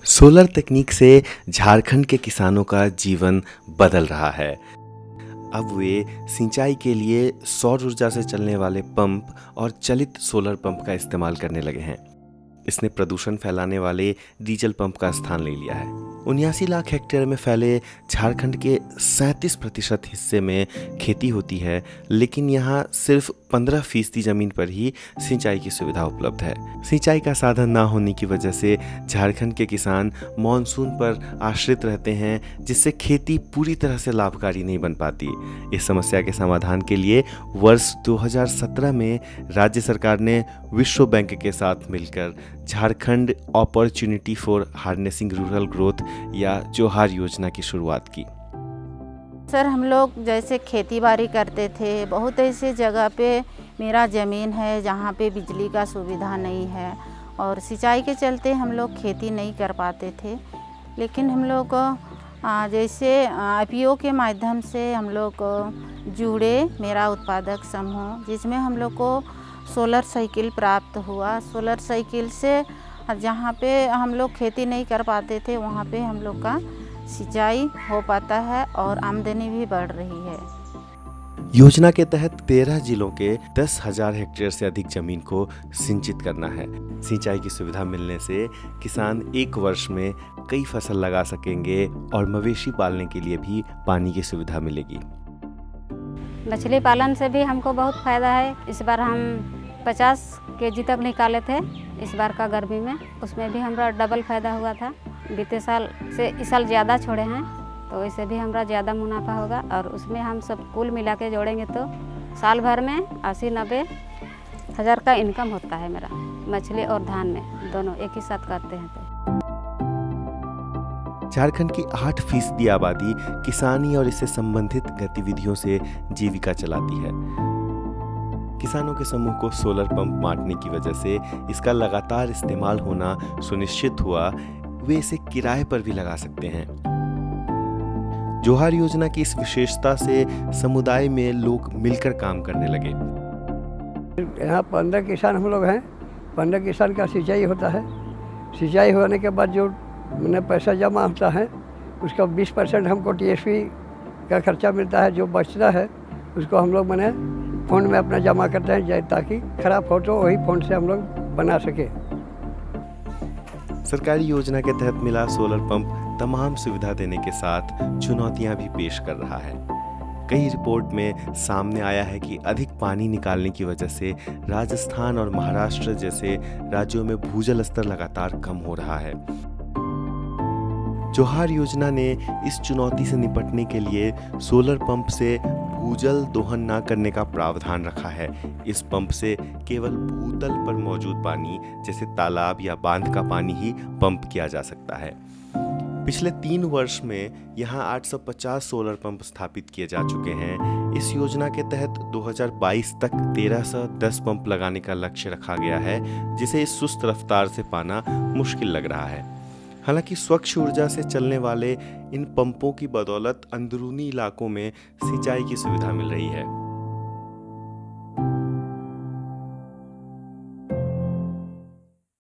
Solar तकनीक से झारखंड के किसानों का जीवन बदल रहा है। अब वे सिंचाई के लिए सौर ऊर्जा से चलने वाले पंप और चलित सोलर पंप का इस्तेमाल करने लगे हैं। इसने प्रदूषण फैलाने वाले डीजल पंप का स्थान ले लिया है। 79 लाख हेक्टेयर में फैले झारखंड के 37% हिस्से में खेती होती है, लेकिन यहाँ सिर्फ 15% जमीन पर ही सिंचाई की सुविधा उपलब्ध है। सिंचाई का साधन ना होने की वजह से झारखंड के किसान मानसून पर आश्रित रहते हैं, जिससे खेती पूरी तरह से लाभकारी नहीं बन पाती। इस समस्या के समाधान के लिए वर्ष 2017 में राज्य सरकार ने विश्व बैंक के साथ मिलकर Jharkhand opportunity for harnessing rural growth या जोहार योजना की शुरुआत की। सर, हम लोग जैसे खेती बाड़ी करते थे, बहुत ऐसे जगह पे मेरा ज़मीन है जहाँ पे बिजली का सुविधा नहीं है और सिंचाई के चलते हम लोग खेती नहीं कर पाते थे। लेकिन हम लोग जैसे IPO के माध्यम से हम लोग जुड़े, मेरा उत्पादक समूह, जिसमें हम लोग को सोलर साइकिल प्राप्त हुआ। सोलर साइकिल से जहाँ पे हम लोग खेती नहीं कर पाते थे, वहाँ पे हम लोग का सिंचाई हो पाता है और आमदनी भी बढ़ रही है। योजना के तहत 13 जिलों के 10,000 हेक्टेयर से अधिक जमीन को सिंचित करना है। सिंचाई की सुविधा मिलने से किसान एक वर्ष में कई फसल लगा सकेंगे और मवेशी पालने के लिए भी पानी की सुविधा मिलेगी। मछली पालन से भी हमको बहुत फ़ायदा है। इस बार हम 50 केजी तक निकाले थे इस बार का गर्मी में, उसमें भी हमारा डबल फ़ायदा हुआ था। बीते साल से इस साल ज़्यादा छोड़े हैं, तो इससे भी हमारा ज़्यादा मुनाफा होगा और उसमें हम सब कुल मिला के जोड़ेंगे तो साल भर में 80-90 हज़ार का इनकम होता है मेरा। मछली और धान में दोनों एक ही साथ करते हैं। तो झारखंड की 8% आबादी किसानी और इससे संबंधित गतिविधियों से जीविका चलाती है। किसानों के समूह को सोलर पंप बांटने की वजह से इसका लगातार इस्तेमाल होना सुनिश्चित हुआ। वे इसे किराए पर भी लगा सकते हैं। जोहार योजना की इस विशेषता से समुदाय में लोग मिलकर काम करने लगे। यहाँ 15 किसान हम लोग हैं। 15 किसान का सिंचाई होता है। सिंचाई होने के बाद जो पैसा जमा होता है, उसका 20% हमको TSP का खर्चा मिलता है। जो बचता है उसको हम लोग फ़ंड में अपना जमा करते हैं, ताकि खराब हो तो वही फ़ंड से हम लोग बना सके। सरकारी योजना के तहत मिला सोलर पंप तमाम सुविधा देने के साथ चुनौतियां भी पेश कर रहा है। कई रिपोर्ट में सामने आया है कि अधिक पानी निकालने की वजह से राजस्थान और महाराष्ट्र जैसे राज्यों में भूजल स्तर लगातार कम हो रहा है। जोहार योजना ने इस चुनौती से निपटने के लिए सोलर पंप से भूजल दोहन न करने का प्रावधान रखा है। इस पंप से केवल भूतल पर मौजूद पानी, जैसे तालाब या बांध का पानी ही पंप किया जा सकता है। पिछले 3 वर्ष में यहाँ 850 सोलर पंप स्थापित किए जा चुके हैं। इस योजना के तहत 2022 तक 1310 पंप लगाने का लक्ष्य रखा गया है, जिसे इस सुस्त रफ्तार से पाना मुश्किल लग रहा है। हालांकि स्वच्छ ऊर्जा से चलने वाले इन पंपों की बदौलत अंदरूनी इलाकों में सिंचाई की सुविधा मिल रही है।